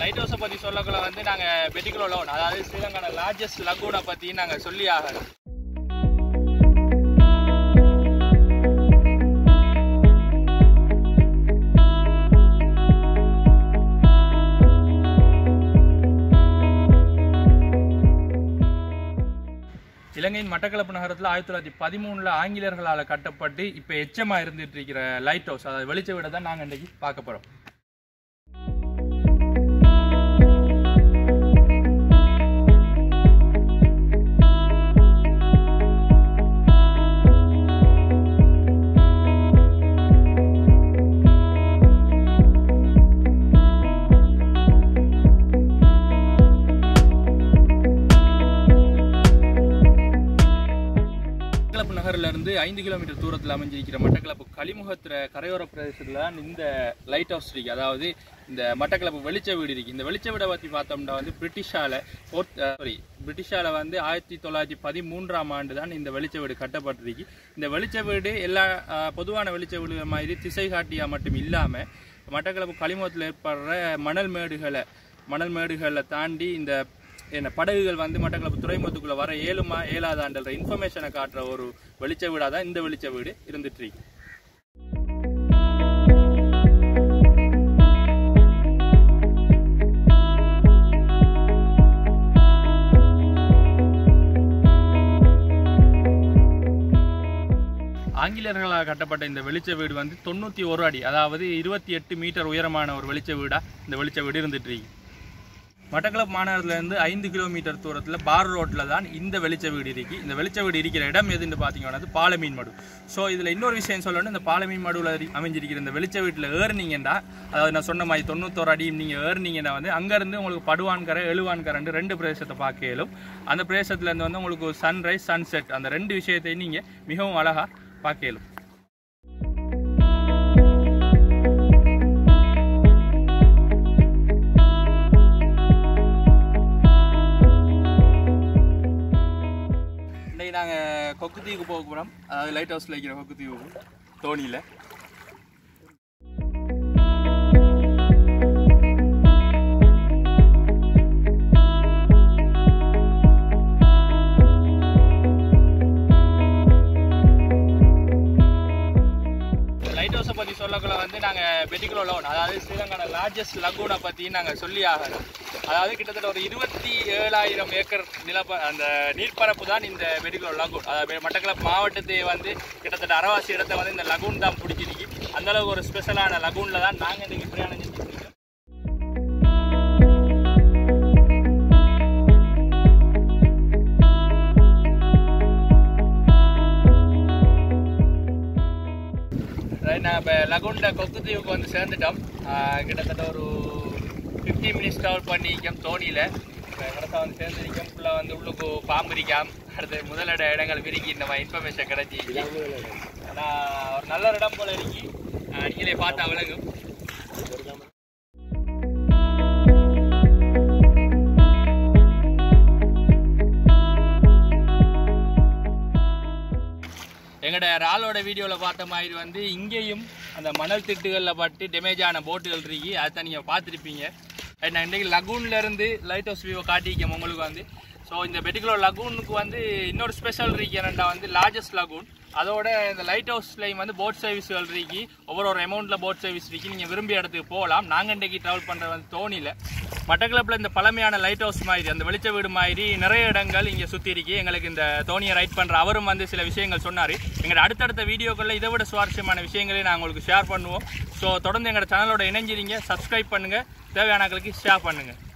Light ஹவுஸை பற்றி சொல்லக்குள்ள வந்து நாங்கள் பெட்டிக்குலோல அதாவது ஸ்ரீலங்கான லார்ஜஸ்ட் லகூனை பற்றி நாங்கள் சொல்லி ஆகணும். இலங்கையின் மட்டக்களப்பு நகரத்தில் 1913 ஆங்கிலேயர்களால் கட்டப்பட்டு இப்போ எச்சமாக இருந்துட்டு இருக்கிற லைட் ஹவுஸ், அதாவது வெளிச்ச வீடை தான் நாங்கள் இன்றைக்கி பார்க்க போகிறோம். நகரிலிருந்து 5 கிலோமீட்டர் தூரத்தில் அமைஞ்சிருக்கிற மட்டக்களப்பு கலிமுகத்திர கரையோர பிரதேசத்தில் தான் இந்த லைட் ஹவுஸ் இருக்கு. அதாவது இந்த மட்டக்களப்பு வெளிச்ச வீடு இருக்கு. இந்த வெளிச்ச வீடை பற்றி பார்த்தோம்னா வந்து பிரிட்டிஷால வந்து 1913ஆம் ஆண்டு தான் இந்த வெளிச்ச வீடு கட்டப்பட்டிருக்கு. இந்த வெளிச்ச வீடு எல்லா பொதுவான வெளிச்ச வீடு மாதிரி திசை காட்டியா மட்டும் இல்லாமல் மட்டக்களப்பு கலிமுகத்தில் ஏற்படுற மணல் மேடுகளை தாண்டி இந்த படகுகள் வந்து மட்டக்களப்பு துறைமுகத்துக்குள்ள வர ஏழாதான்ற இன்ஃபர்மேஷனை காட்டுற ஒரு வெளிச்ச வீடாக தான் இந்த வெளிச்ச வீடு இருந்துட்டு இருக்கு. ஆங்கிலேயர்களால் கட்டப்பட்ட இந்த வெளிச்ச வீடு வந்து 91 அடி, அதாவது 28 மீட்டர் உயரமான ஒரு வெளிச்ச வீடா இந்த வெளிச்ச வீடு இருந்துட்டு இருக்கு. மட்டக்களப்பு மாநகரத்துலேருந்து 5 கிலோமீட்டர் தூரத்தில் பார் ரோட்டில் தான் இந்த வெளிச்ச வீடு இருக்குது. இந்த வெளிச்ச வீடு இருக்கிற இடம் எதுன்னு பார்த்தீங்கன்னா பாலமீன் மடு. ஸோ இதில் இன்னொரு விஷயம் சொல்லணும், இந்த பாலமீன் மடுவில் அமைஞ்சிருக்கிற இந்த வெளிச்ச வீட்டில் ஏறினீங்கன்னா, அதாவது நான் சொன்ன மாதிரி 91 அடியும் நீங்கள் ஏறினீங்கன்னா வந்து அங்கேருந்து உங்களுக்கு படுவான்கரை எழுவான்கரைன்னு 2 பிரதேசத்தை பார்க்க இயலும். அந்த பிரதேசத்துலேருந்து வந்து உங்களுக்கு சன்ரைஸ் சன்செட் அந்த 2 விஷயத்தையும் நீங்கள் மிகவும் அழகாக பார்க்க இயலும். நாங்கள் கொக்கு தீவுக்கு போக போகிறோம். அதாவது லைட் ஹவுஸில் இருக்கிற கொக்கு தீவுக்கு தோணியில். லைட் ஹவுஸை பற்றி சொல்லக்குள்ள வந்து நாங்கள் பெட்டிக்குலோல அதாவது ஸ்ரீலங்கான லார்ஜஸ்ட் லகூனை பற்றி நாங்கள் சொல்லி ஆகணும். அதாவது கிட்டத்தட்ட ஒரு 27,000 ஏக்கர் அந்த நீர்ப்பரப்பு தான் இந்த பெட்டிக்குலோ லகூன். அதாவது மட்டக்களப்பு மாவட்டத்தை வந்து கிட்டத்தட்ட அரைவாசி இடத்தை வந்து இந்த லகூன் தான் பிடிச்சிருக்கு. அந்தளவுக்கு ஒரு ஸ்பெஷலான லகூனில் தான் நாங்கள் இன்றைக்கி பிரயாணம் செஞ்சுருக்கோம். நான் இப்போ லகூன்ல கொக்கு தீவுக்கு வந்து சேர்ந்துட்டோம். கிட்டத்தட்ட ஒரு 50 மினிட்ஸ் ட்ராவல் பண்ணிக்கோம் தோணியில். இப்போ இடத்த வந்து சேர்ந்துருக்கோம். ஃபுல்லாக வந்து உள்ளுக்கு பாம்பு இருக்காம். அடுத்து முதலிட இடங்கள் விரிக்கி இந்த மாதிரி இன்ஃபர்மேஷன் கிடைச்சி. ஆனால் ஒரு நல்ல இடம் போல இருக்கி நீங்களே பார்த்தா விளங்கும். எங்களோட ராலோட வீடியோவில் பார்த்த மாதிரி வந்து இங்கேயும் அந்த மணல் திட்டுகளில் பட்டு டேமேஜ் ஆன போட்டுகள் இருக்கு. அதை நீங்கள் பார்த்துருப்பீங்க. நான் இன்றைக்கி லகூன்லேருந்து லைட் ஹவுஸ் வியூவை காட்டியிருக்கேன் உங்களுக்கு வந்து. ஸோ இந்த பெட்டிக்குலோ லகூனுக்கு வந்து இன்னொரு ஸ்பெஷல் இருக்கு என்னென்னா வந்து லார்ஜஸ்ட் லகூன். அதோட இந்த லைட் ஹவுஸ்லையும் வந்து போட் சர்வீஸ்கள் இருக்கு. ஒவ்வொரு அமௌண்ட்டில் போட் சர்வீஸ் இருக்கு. நீங்கள் விரும்பிய இடத்துக்கு போகலாம். நாங்கள் இன்றைக்கி ட்ராவல் பண்ணுறது வந்து தோணியில். மட்டக்களப்பில் இந்த பழமையான லைட் ஹவுஸ் மாதிரி அந்த வெளிச்ச வீடு மாதிரி நிறைய இடங்கள் இங்கே சுற்றி இருக்கு. எங்களுக்கு இந்த தோணியை ரைட் பண்ணுற அவரும் வந்து சில விஷயங்கள் சொன்னார். எங்களோட அடுத்தடுத்த வீடியோக்களில் இதை விட சுவாரஸ்யமான விஷயங்களையும் நாங்கள் உங்களுக்கு ஷேர் பண்ணுவோம். ஸோ தொடர்ந்து எங்களோட சேனலோட இணைஞ்சிருங்க, சப்ஸ்கிரைப் பண்ணுங்கள், தேவையானவங்களுக்கு ஷேர் பண்ணுங்கள்.